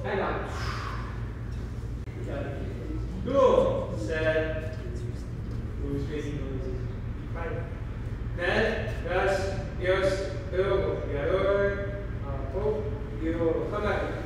hang on. Cool. Set. Who's facing those? Right. Then, raz, dos, do, yador, po, yo, come back.